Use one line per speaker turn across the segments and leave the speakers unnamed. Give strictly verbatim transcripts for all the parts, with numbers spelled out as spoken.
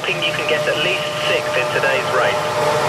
looking you can get at least sixth in today's race.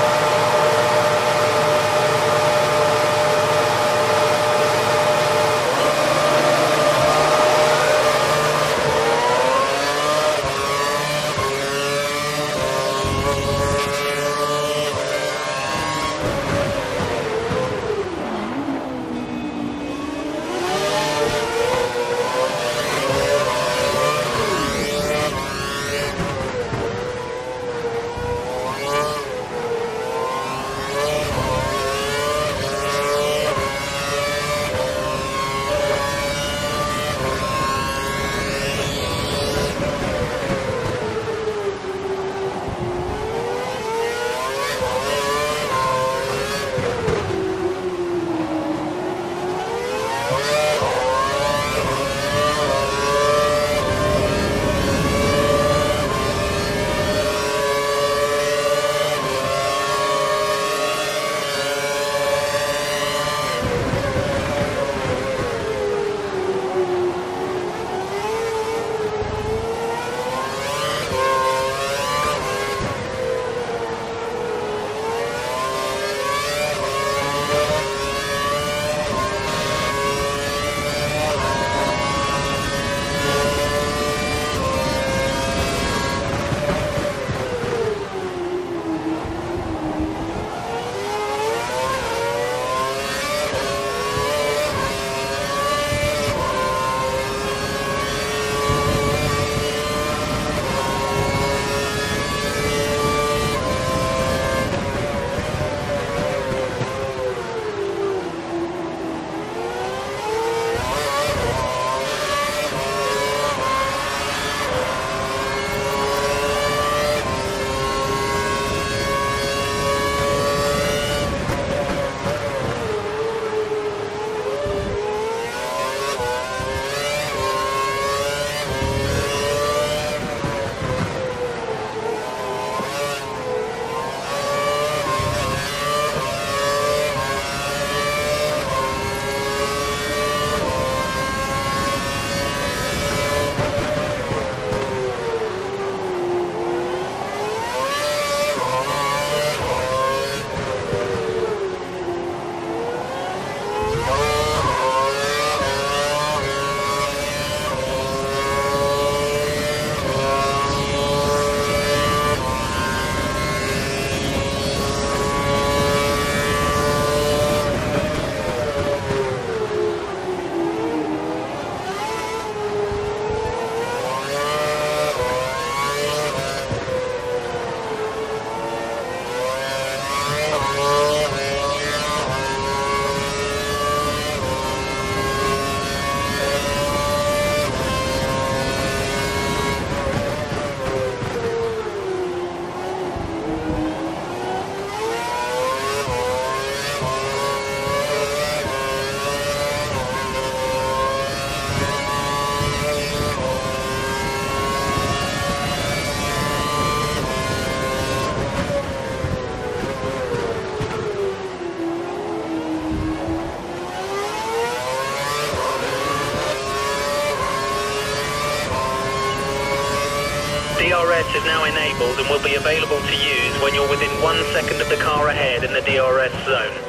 D R S is now enabled and will be available to use when you're within one second of the car ahead in the D R S zone.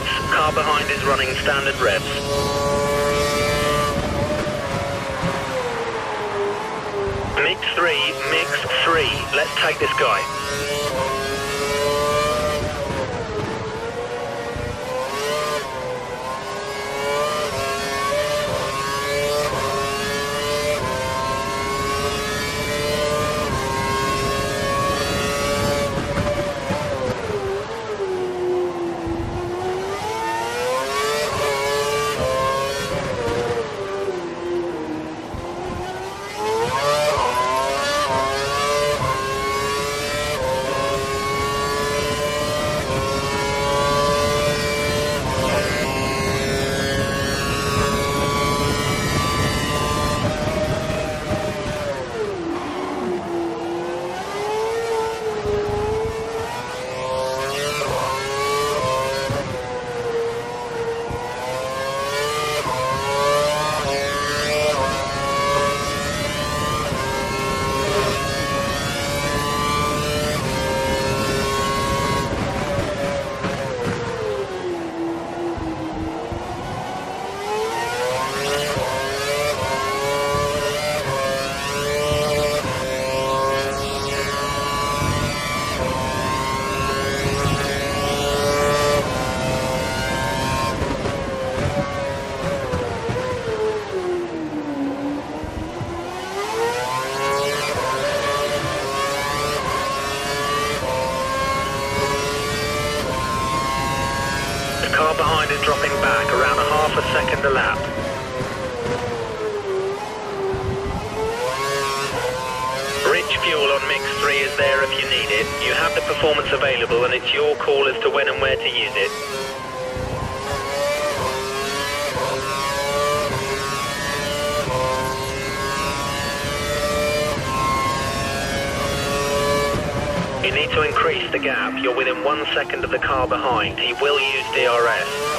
revs. Car behind is running standard revs. Mix three, mix three. Let's take this guy. Car behind is dropping back around a half a second a lap. Rich fuel on mix three is there if you need it. You have the performance available and it's your call as to when and where to use it. You need to increase the gap. You're within one second of the car behind. He will use D R S.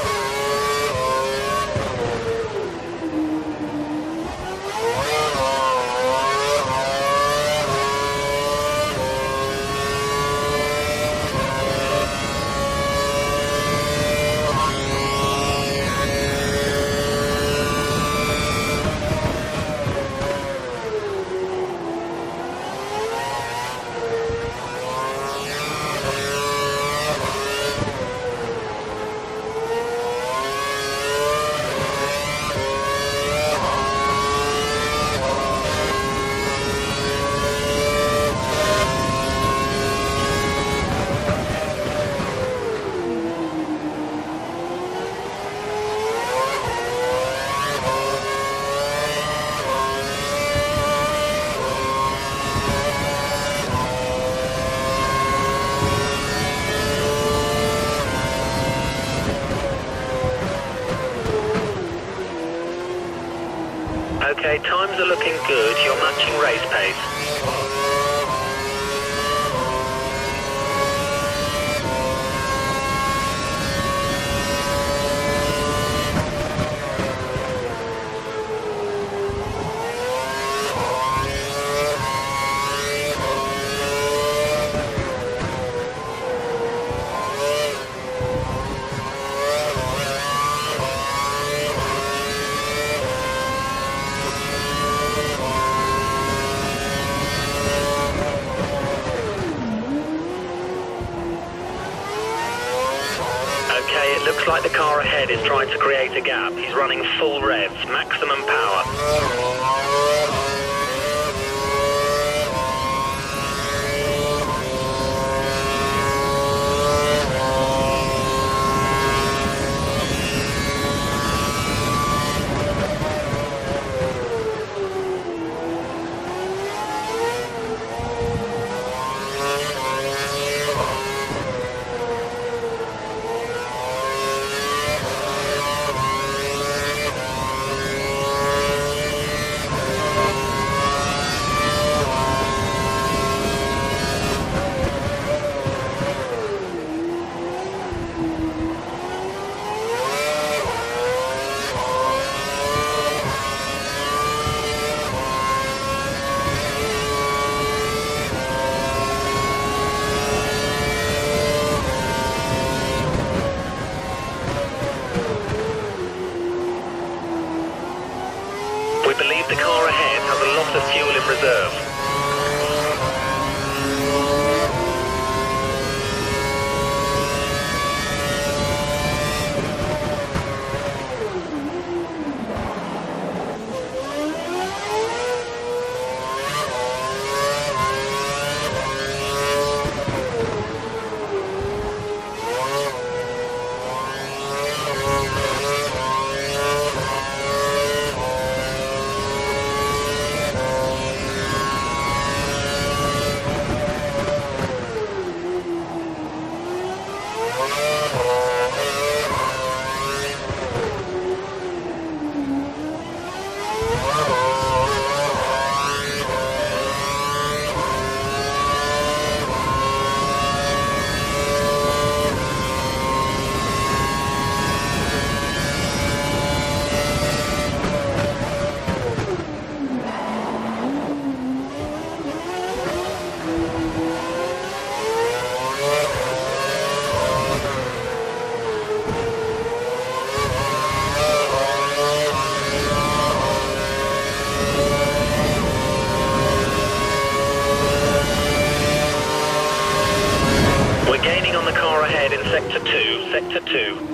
Okay, times are looking good. You're matching race pace. Okay, it looks like the car ahead is trying to create a gap. He's running full revs, maximum power. We believe the car ahead has a lot of fuel in reserve. Sector two, Sector two.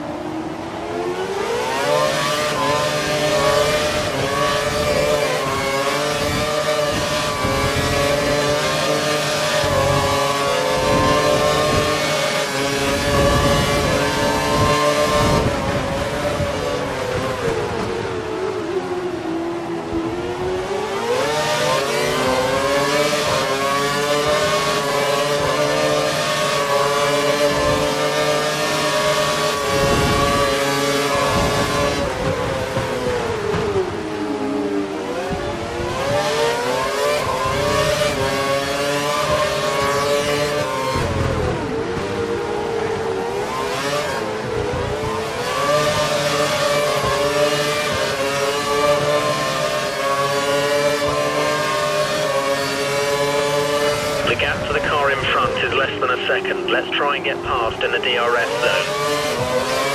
The gap to the car in front is less than a second. Let's try and get past in the D R S zone.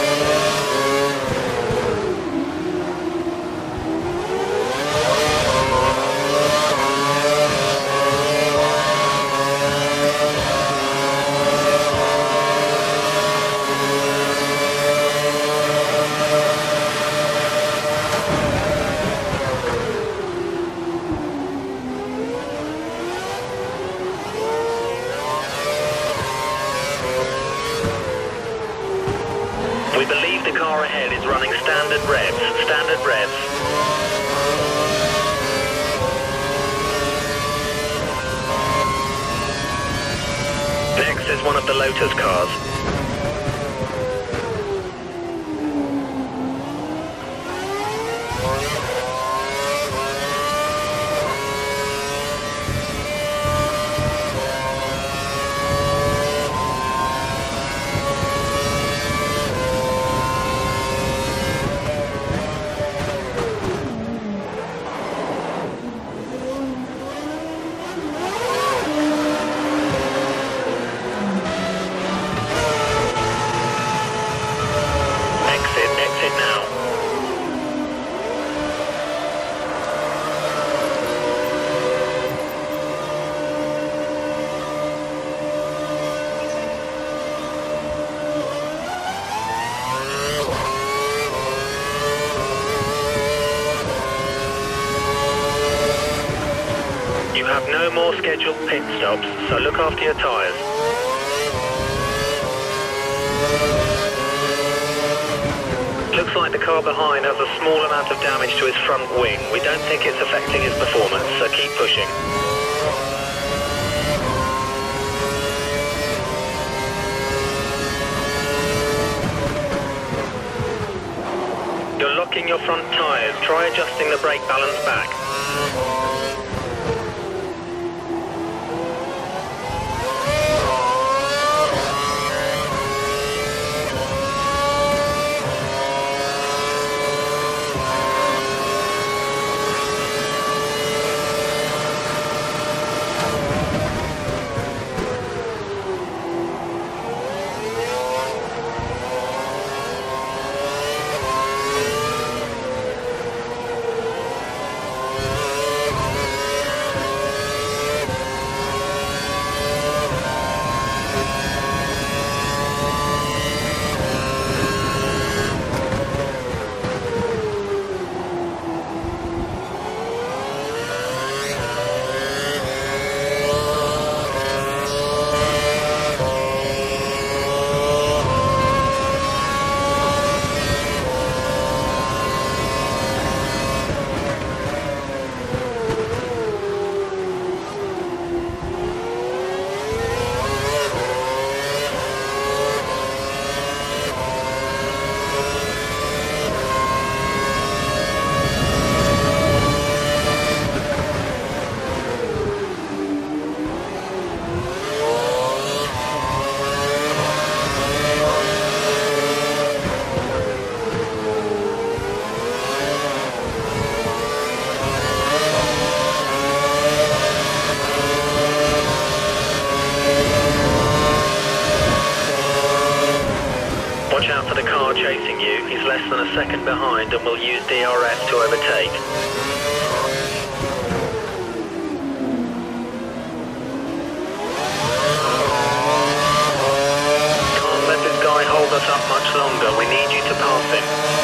We believe the car ahead is running standard revs, standard revs. Next is one of the Lotus cars. You have no more scheduled pit stops, so look after your tyres. Looks like the car behind has a small amount of damage to his front wing. We don't think it's affecting his performance, so keep pushing. You're locking your front tyres. Try adjusting the brake balance back. left to overtake. Can't let this guy hold us up much longer. We need you to pass him.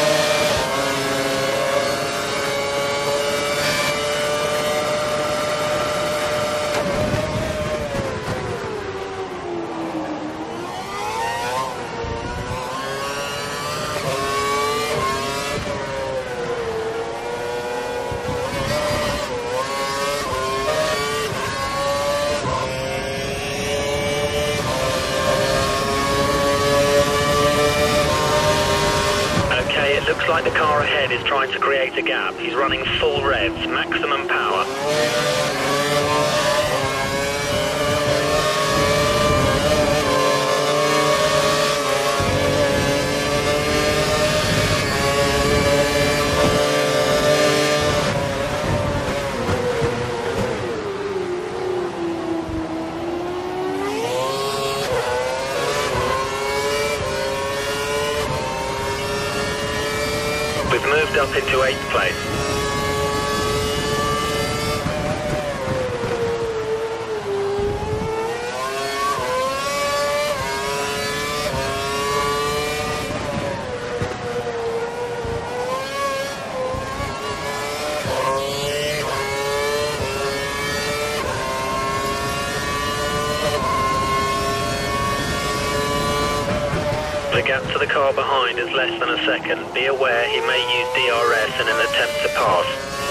Looks like the car ahead is trying to create a gap. He's running full revs, maximum power. We've moved up into eighth place. The gap to the car behind is less than a second. Be aware he may use D R S in an attempt to pass.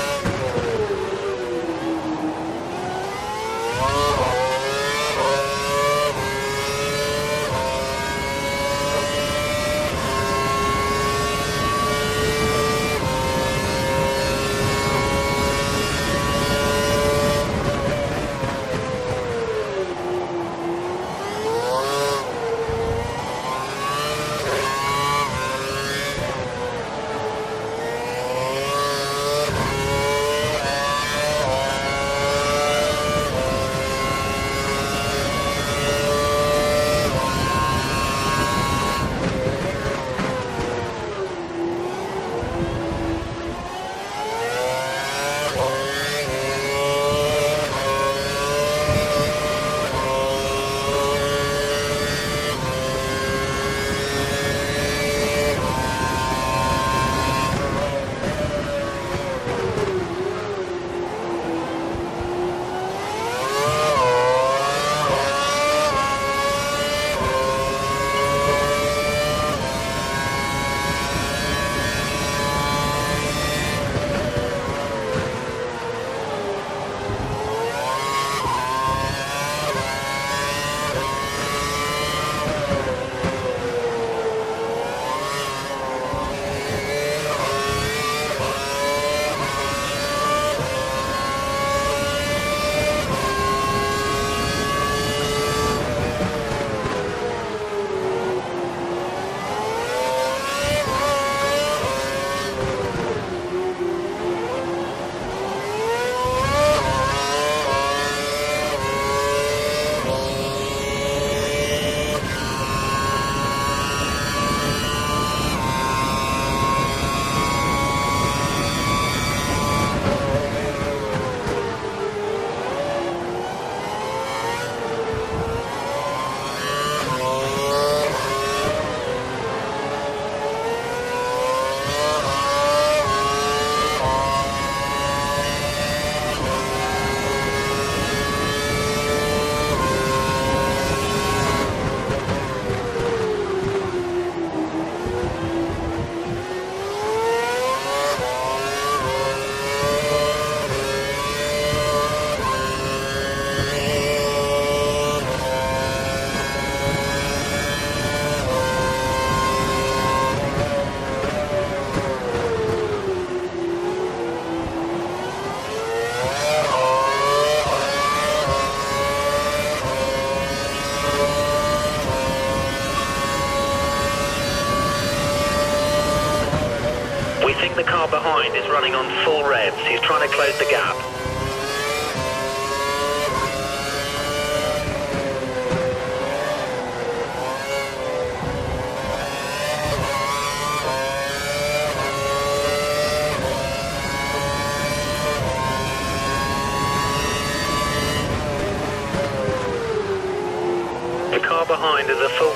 think the car behind is running on full revs. He's trying to close the gap.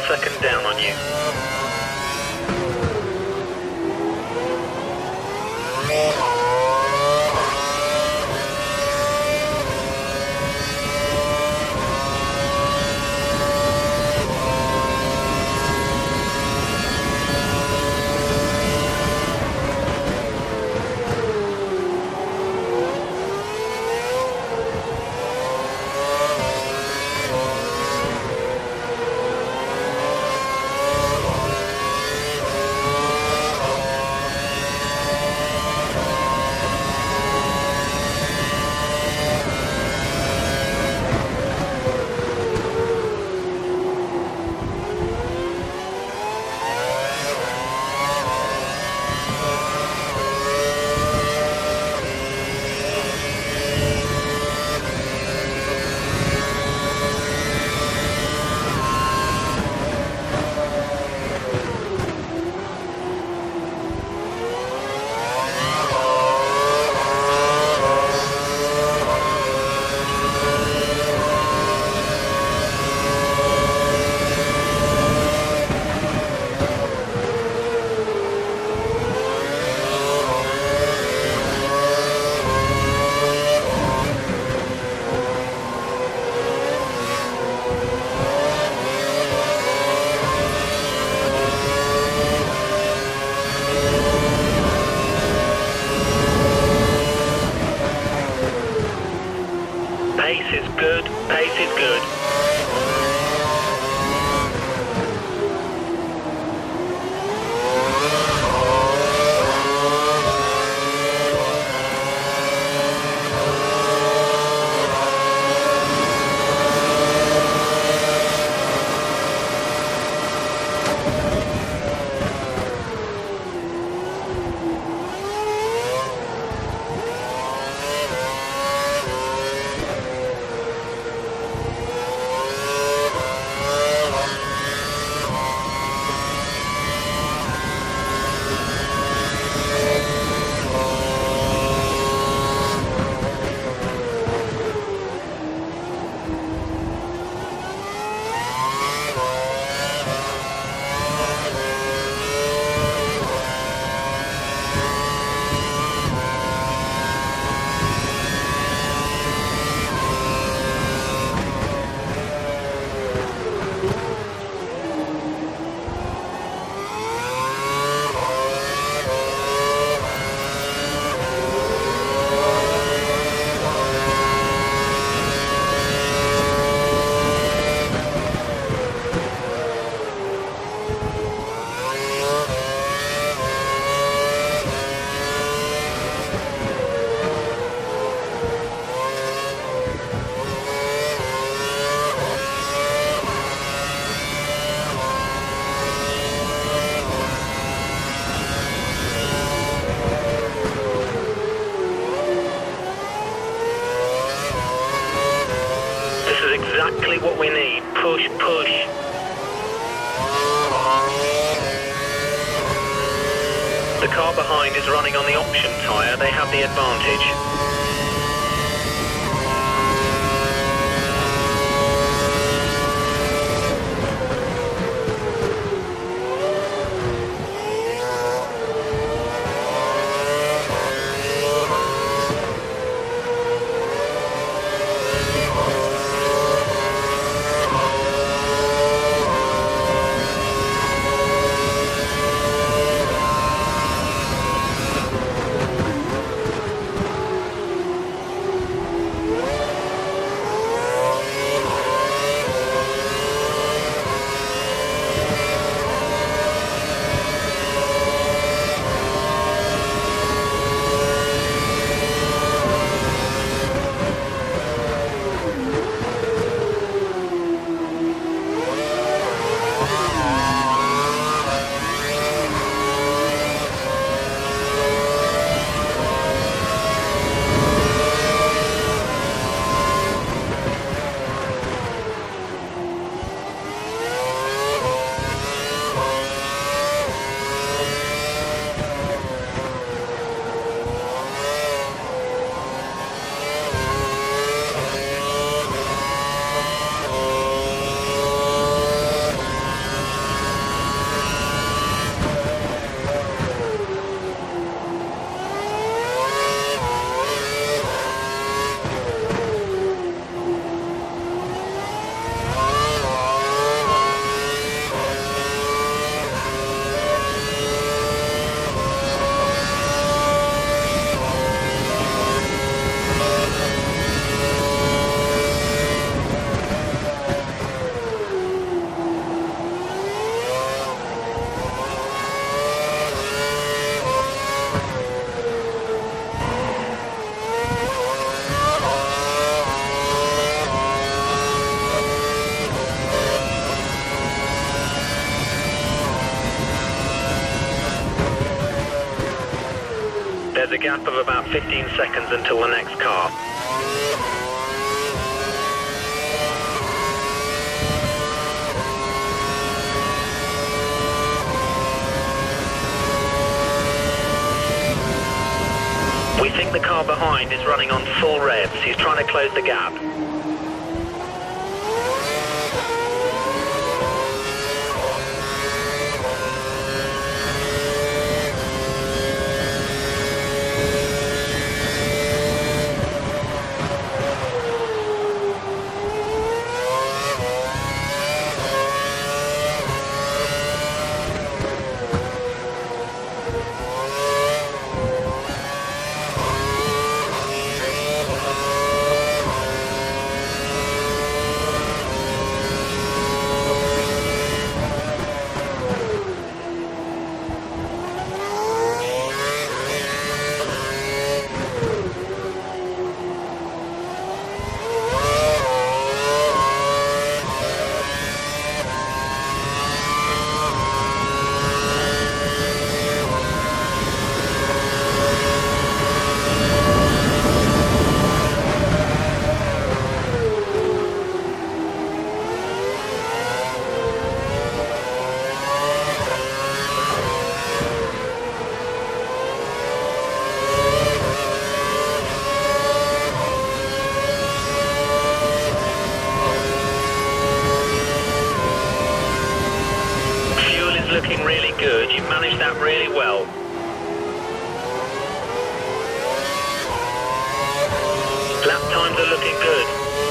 second down on you. Pace is good, pace is good. Exactly what we need. Push, push. The car behind is running on the option tyre. They have the advantage. gap of about fifteen seconds until the next car. We think the car behind is running on full revs. He's trying to close the gap. Looking really good. You've managed that really well. Lap times are looking good.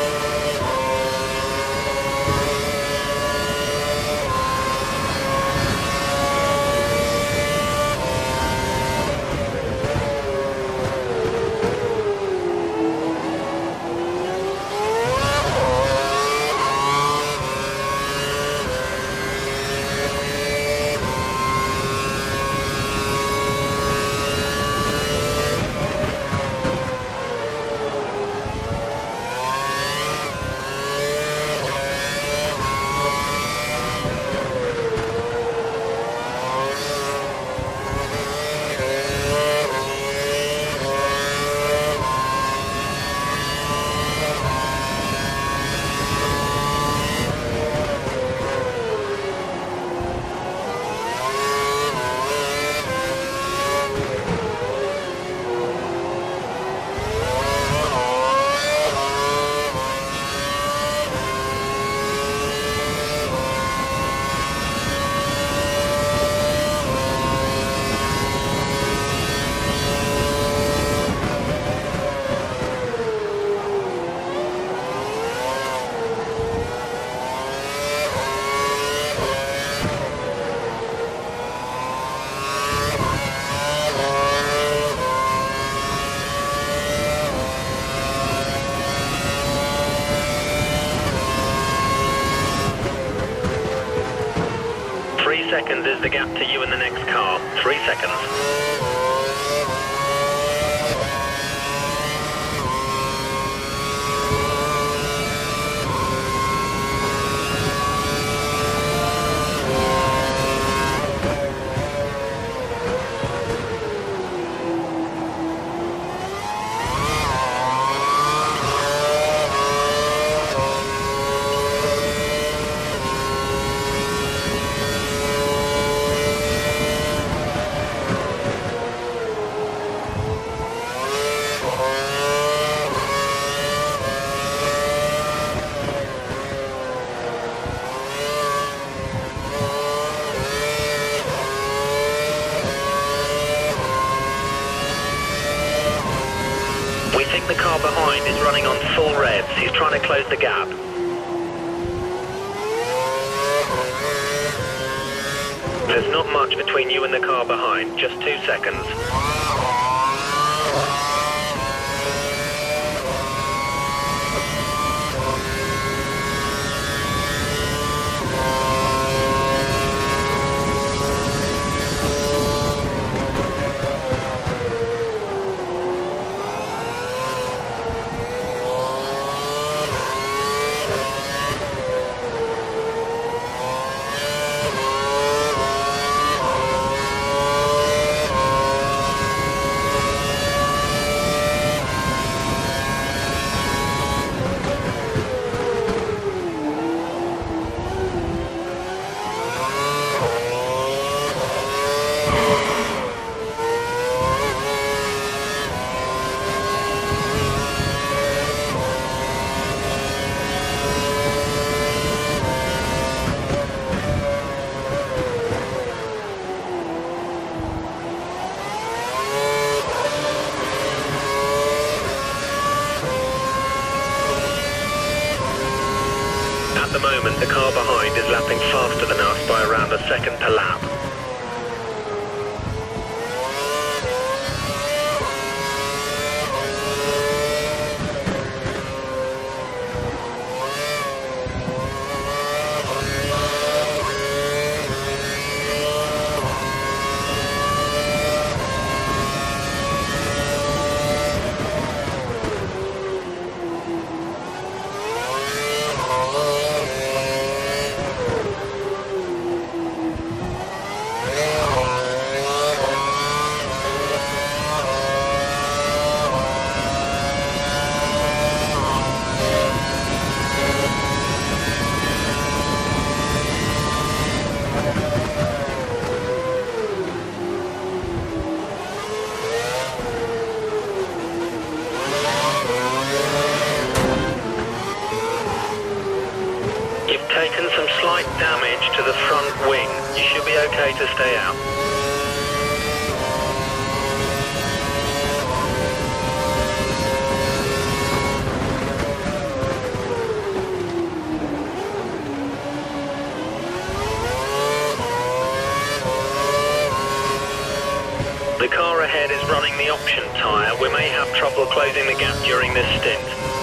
Three seconds is the gap to you in the next car. Three seconds. We think the car behind is running on full revs. He's trying to close the gap. There's not much between you and the car behind, just two seconds. the moment, the car behind is lapping faster than us by around a second per lap. Taken some slight damage to the front wing. You should be okay to stay out. The car ahead is running the option tyre. We may have trouble closing the gap during this stint.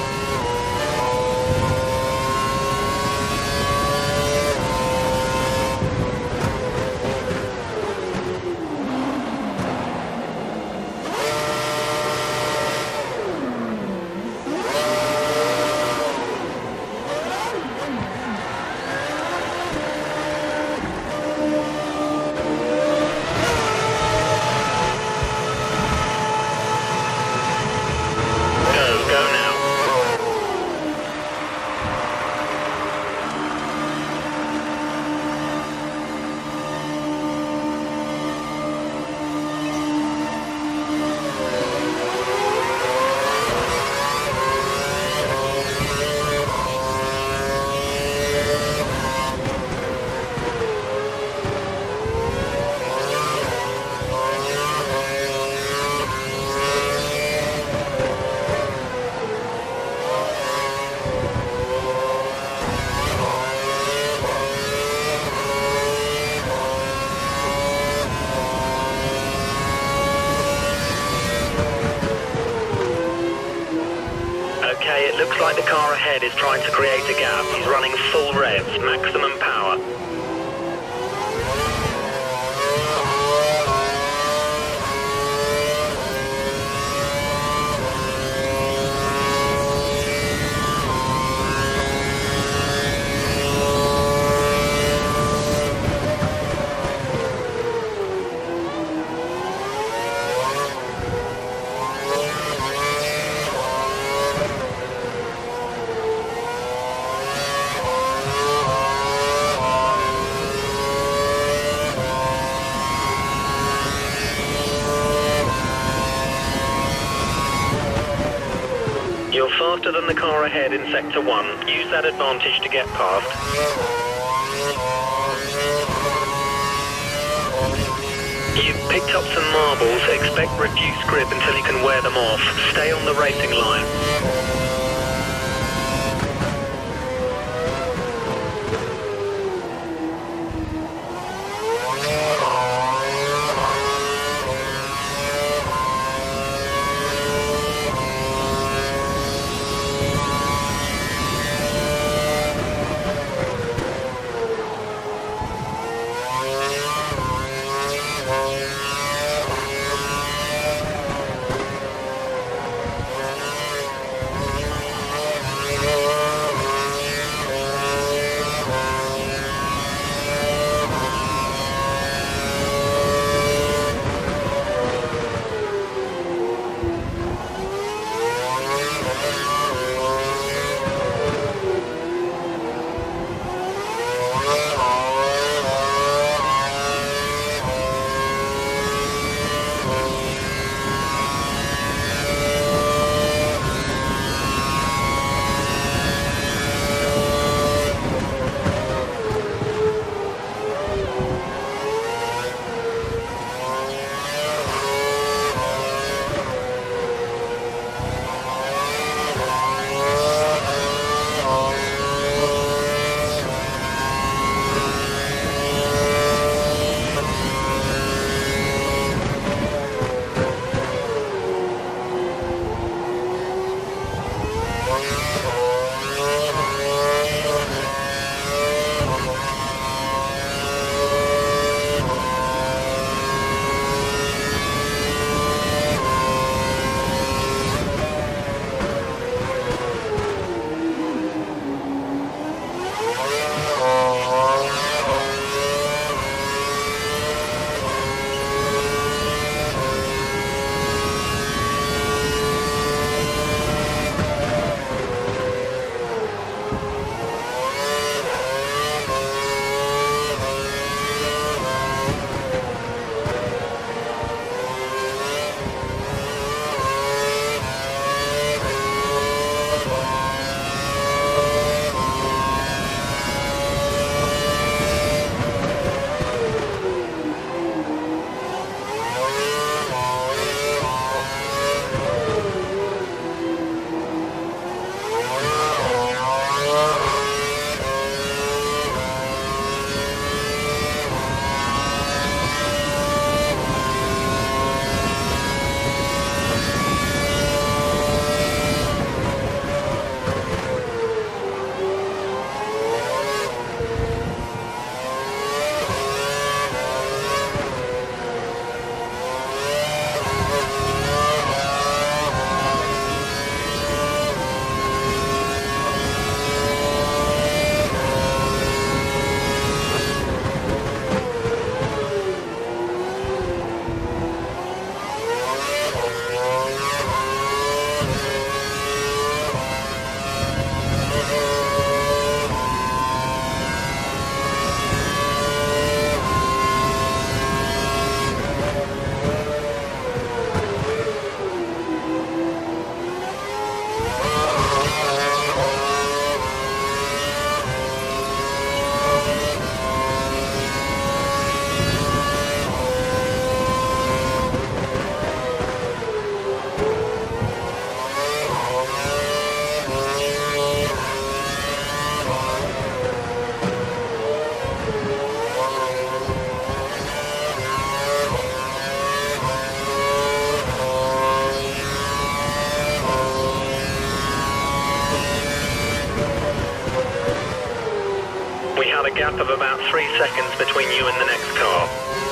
Okay, it looks like the car ahead is trying to create a gap. He's running full revs, maximum power. You're faster than the car ahead in Sector one. Use that advantage to get past. You've picked up some marbles. Expect reduced grip until you can wear them off. Stay on the racing line. A gap of about three seconds between you and the next car.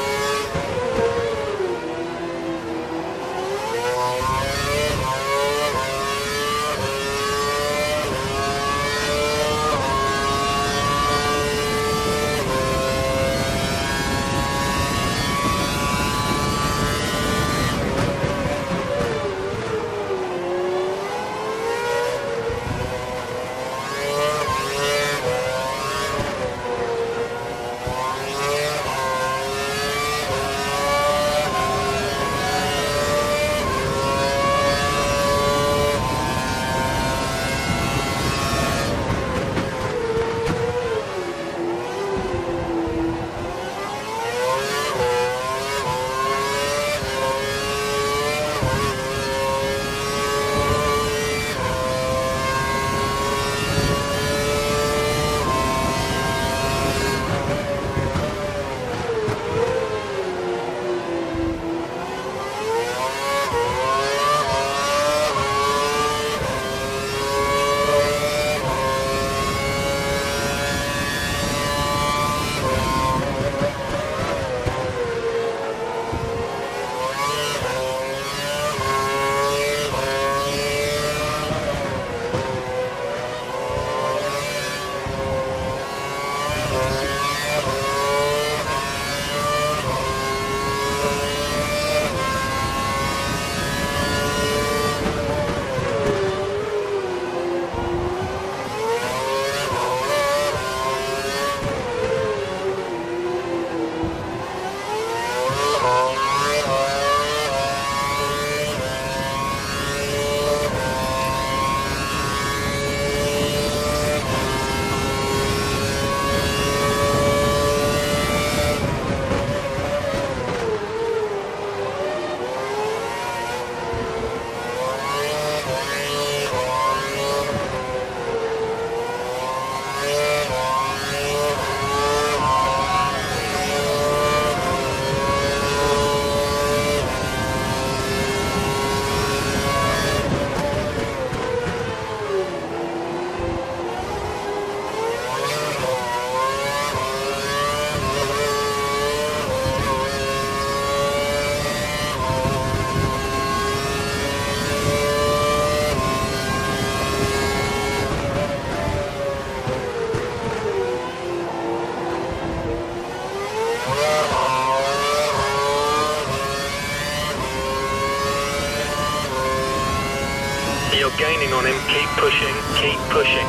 You're gaining on him. Keep pushing. Keep pushing.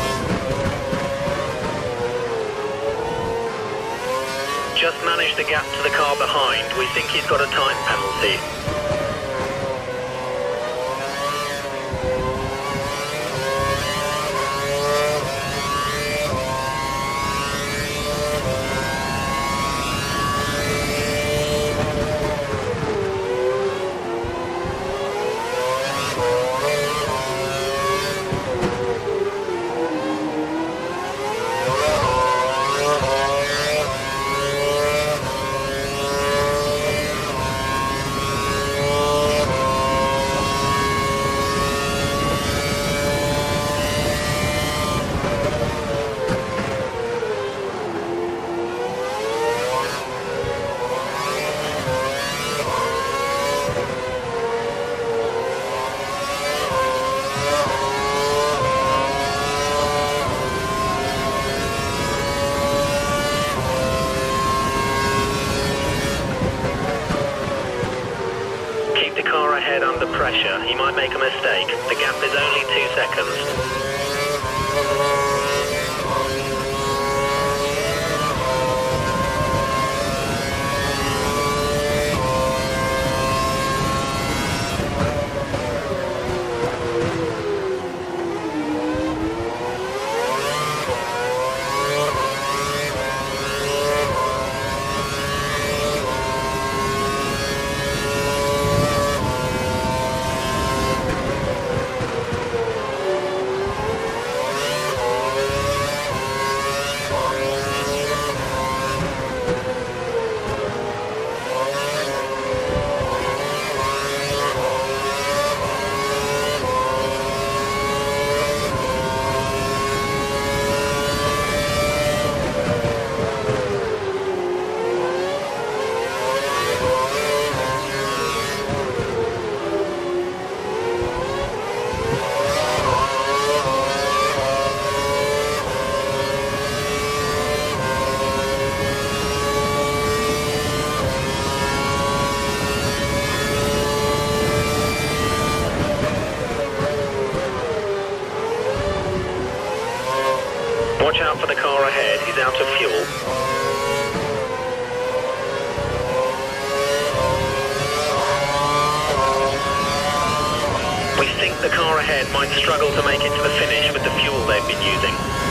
Just manage the gap to the car behind. We think he's got a time penalty. mistake. The gap is only two seconds. Watch out for the car ahead, he's out of fuel. We think the car ahead might struggle to make it to the finish with the fuel they've been using.